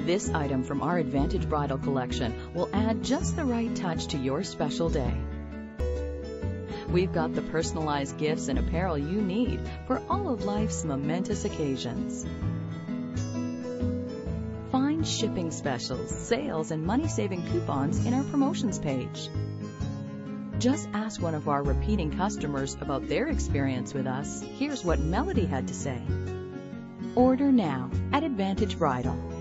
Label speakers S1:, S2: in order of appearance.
S1: This item from our Advantage Bridal collection will add just the right touch to your special day. We've got the personalized gifts and apparel you need for all of life's momentous occasions. Find shipping specials, sales, and money-saving coupons in our promotions page. Just ask one of our repeating customers about their experience with us. Here's what Melody had to say. Order now at Advantage Bridal.